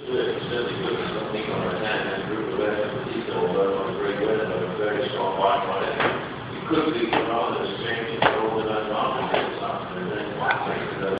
Good, certainly good. Something on our hand and group of less than the detail, but on a very good and a very strong bottom on it. You could be